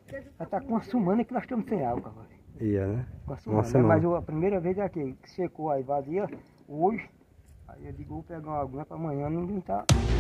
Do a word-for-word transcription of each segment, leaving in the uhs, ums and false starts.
Já está com uma semana que nós estamos sem água agora. Ia, né? Com a semana, Uma semana. Mas eu, a primeira vez é aqui, que secou aí vazia, hoje. Aí eu digo, vou pegar uma água para amanhã ninguém tá.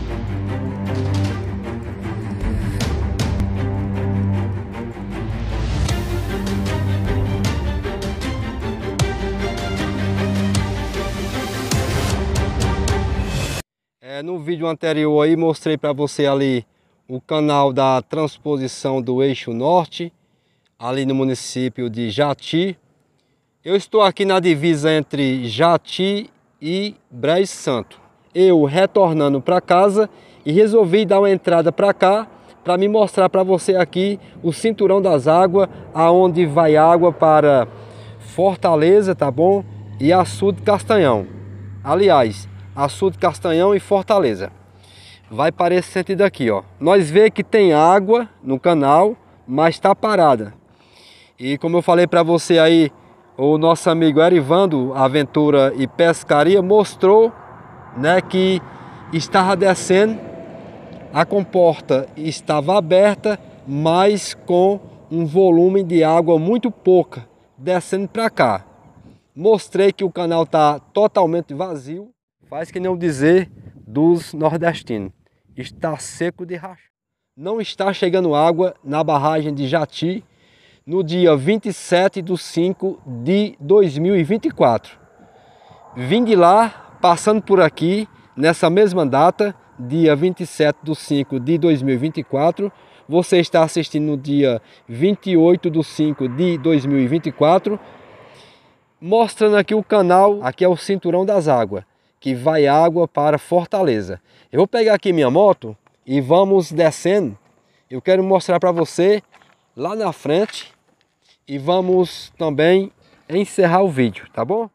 É, no vídeo anterior aí mostrei para você ali o canal da transposição do eixo norte, ali no município de Jati. Eu estou aqui na divisa entre Jati e Brejo Santo. Eu retornando para casa e resolvi dar uma entrada para cá para me mostrar para você aqui o cinturão das águas, aonde vai água para Fortaleza, tá bom? E Açude Castanhão. Aliás, Açude Castanhão e Fortaleza. Vai para esse sentido aqui, ó. Nós vê que tem água no canal, mas está parada. E como eu falei para você aí, o nosso amigo Erivando Aventura e Pescaria mostrou, né, que estava descendo, a comporta estava aberta, mas com um volume de água muito pouca descendo para cá. Mostrei que o canal está totalmente vazio. Faz que nem dizer dos nordestinos, está seco de rachar. Não está chegando água na barragem de Jati no dia vinte e sete de cinco de dois mil e vinte e quatro. Vim de lá, passando por aqui, nessa mesma data, dia vinte e sete de cinco de dois mil e vinte e quatro. Você está assistindo no dia vinte e oito de cinco de dois mil e vinte e quatro. Mostrando aqui o canal, aqui é o cinturão das águas, que vai água para Fortaleza. Eu vou pegar aqui minha moto e vamos descendo. Eu quero mostrar para você lá na frente e vamos também encerrar o vídeo, tá bom?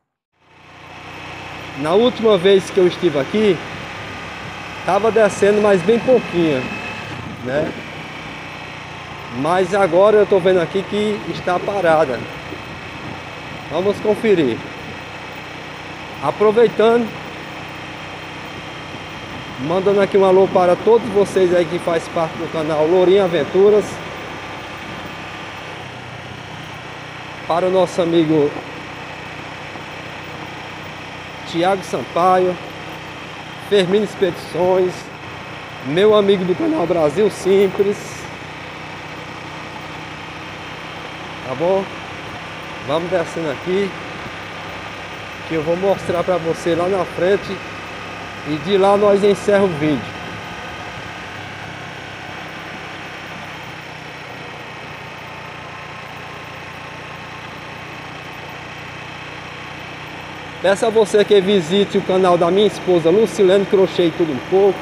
Na última vez que eu estive aqui, estava descendo, mas bem pouquinho, né? Mas agora eu estou vendo aqui que está parada. Vamos conferir. Aproveitando, mandando aqui um alô para todos vocês aí que faz parte do canal Lourinho Aventuras. Para o nosso amigo Tiago Sampaio, Firmino Expedições, meu amigo do canal Brasil Simples. Tá bom? Vamos descendo aqui, que eu vou mostrar para você lá na frente e de lá nós encerramos o vídeo. Peço a você que visite o canal da minha esposa Lucilene Crochê e Tudo Um Pouco.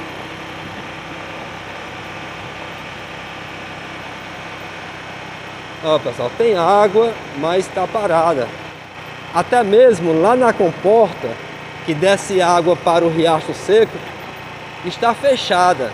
Ó, pessoal, tem água, mas está parada. Até mesmo lá na comporta, que desce água para o Riacho Seco, está fechada.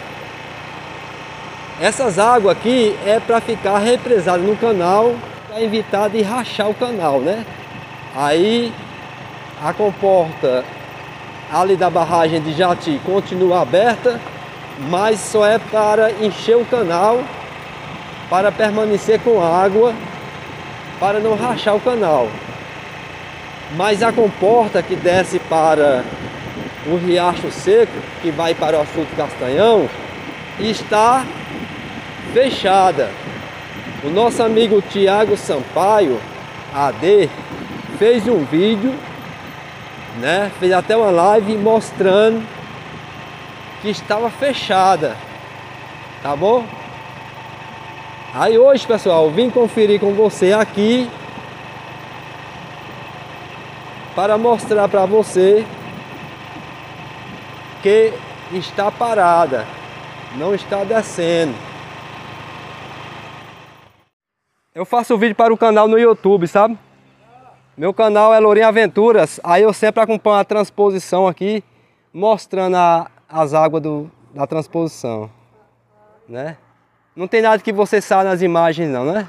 Essas águas aqui é para ficar represada no canal, para evitar de rachar o canal, né? Aí a comporta ali da barragem de Jati continua aberta, mas só é para encher o canal, para permanecer com água, para não rachar o canal. Mas a comporta que desce para o Riacho Seco, que vai para o Açude Castanhão, está fechada. O nosso amigo Tiago Sampaio, A D, fez um vídeo, né? Fez até uma live mostrando que estava fechada, tá bom? Aí hoje, pessoal, vim conferir com você aqui para mostrar para você que está parada, não está descendo. Eu faço vídeo para o canal no YouTube, sabe? Meu canal é Lourinho Aventuras, aí eu sempre acompanho a transposição aqui, mostrando a, as águas do, da transposição, né? Não tem nada que você saiba nas imagens não, né?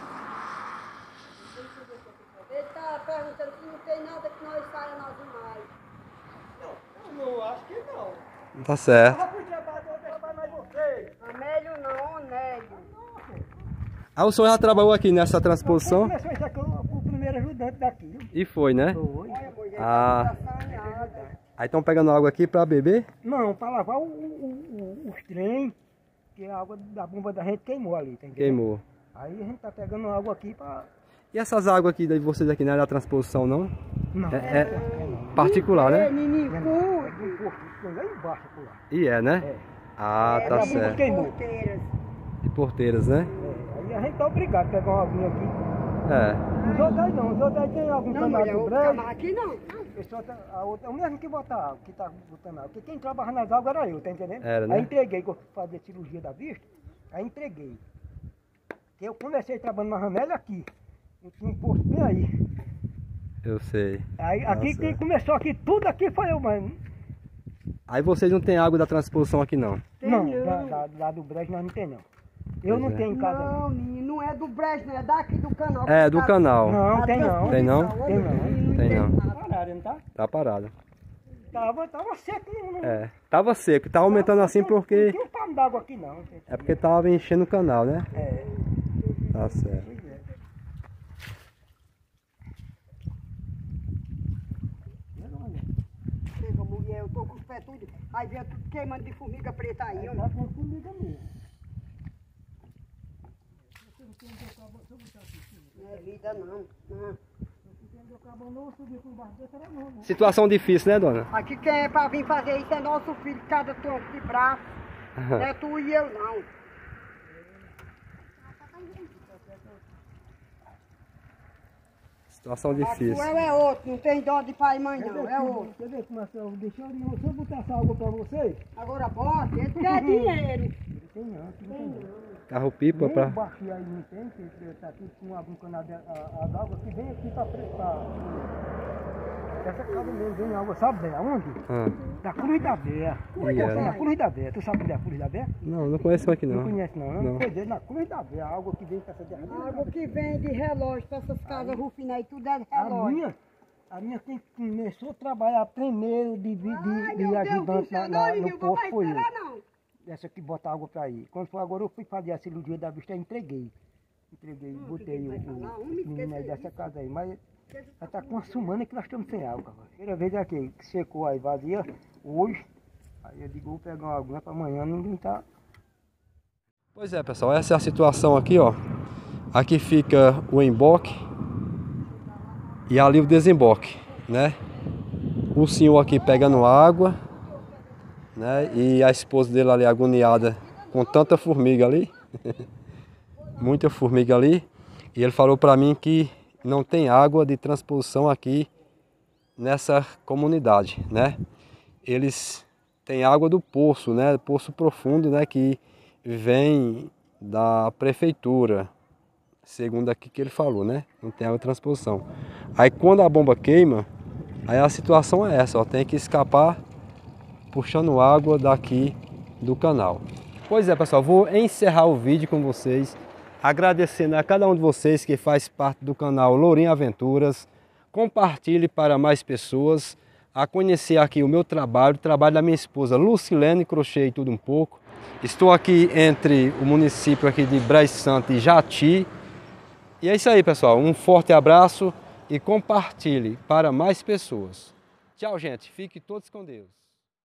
Ele está perguntando se não tem nada que nós saia nas imagens. Não, não, acho que não. Tá certo. Ah, podia bater, eu deixo mais vocês. Amélio não, Onélio. Ah, o senhor já trabalhou aqui nessa transposição? Começou isso aqui, o primeiro ajudante daqui. E foi, né? Foi. Ah. Aí estão pegando água aqui para beber? Não, para lavar o, o, o, os trem, que a água da bomba da gente queimou ali, tá entendendo? Queimou. Aí a gente tá pegando água aqui para... E essas águas aqui de vocês aqui não é da transposição, não? Não, É, é particular, né? É de um posto, foi lá embaixo, por lá. E é, né? É. Ah, É, tá a bomba certo. queimou. De Porteiras, né? É, aí a gente tá obrigado a pegar uma aguinha aqui. É. Os outros aí não, os outros aí tem algum Não, canal mulher, do o brejo. canal aqui não. O pessoal tá, a outra, é o mesmo que botar água, que tá botando água. Porque quem trabalha nas águas era eu, tá entendendo? Era, né? Aí entreguei, que eu fazia cirurgia da vista, aí entreguei. Que eu comecei trabalhando na Ramelha aqui. Eu tinha um posto bem aí. Eu sei. Aí Tá aqui, quem certo. começou aqui, tudo aqui foi eu, mas... Aí vocês não tem água da transposição aqui, não? Tem não, não. lá, lá, lá do brejo nós não tem não. Eu Pois não é. tenho em casa Não, menino, não é do brejo, não é daqui do canal. É, do canal. não. Não, tem não. Tem não? Tem não. Tem não. Tá parado, não tá? Tá parado. Tava, tava seco, não, não. É. Tava seco. Tá aumentando assim Não porque... tinha um palmo d'água aqui não. É porque tava enchendo o canal, né? É. Tá certo. Pois é. Chega, mulher, eu tô com os pés tudo. Aí vem tudo queimando de formiga preta aí, ó. Tá com formiga mesmo. Não é vida não. não. Situação difícil, né, dona? Aqui quem é pra vir fazer isso é nosso filho, cada tronco de braço. Não é tu e eu não. Situação A difícil. tua é outro, não tem dó de pai e mãe não, é outro. Quer ver, Marcelo? Deixa eu, deixa eu botar essa água pra você. Agora bota, ele quer dinheiro. Tem não, aqui não tem não. Carro pipa Nem pra... o baixo aí não tem, que ele tá aqui com algum canal de a- a- água que vem aqui pra prestar. Essa casa mesmo vem água, sabe bem aonde? Ah. Da Cruz da Beia. E é, Na né? Cruz da Beia. Tu sabe onde é a Cruz da Beia? Não, não conheço aqui Não não. conhece não, né? Não. Pois é, na Cruz da Beia, a água que vem pra essa de A água que vem de relógio pra essas casas rufinas aí, tudo é A relógio. minha, a minha quem começou a trabalhar primeiro de, de, de, Ai, de meu Deus do ajudante céu, na, não, na, no Rio, vou posto mais foi eu. esperar não. Essa que bota água pra ir. Quando foi agora eu fui fazer a cirurgia da vista, eu entreguei. Entreguei, Hum, botei que o, vai falar? o Homem, menino aí esquece dessa casa aí. Mas já tá com uma semana que nós estamos sem água. Agora. Primeira vez aqui, que secou aí vazia, hoje. Aí eu digo, vou pegar uma água pra amanhã, ninguém tá. Pois é, pessoal, essa é a situação aqui, ó. Aqui fica o emboque e ali o desemboque, né? O senhor aqui pegando água, né? E a esposa dele ali agoniada com tanta formiga ali. Muita formiga ali. E ele falou para mim que não tem água de transposição aqui nessa comunidade, né? Eles têm água do poço, né? Poço profundo, né? Que vem da prefeitura, segundo aqui que ele falou, né? Não tem água de transposição. Aí quando a bomba queima, aí a situação é essa, ó, tem que escapar puxando água daqui do canal. Pois é, pessoal, vou encerrar o vídeo com vocês, agradecendo a cada um de vocês que faz parte do canal Lourinho Aventuras. Compartilhe para mais pessoas a conhecer aqui o meu trabalho, o trabalho da minha esposa Lucilene Crochê e tudo um pouco. Estou aqui entre o município aqui de Brejo Santo e Jati. E é isso aí, pessoal. Um forte abraço e compartilhe para mais pessoas. Tchau, gente. Fiquem todos com Deus.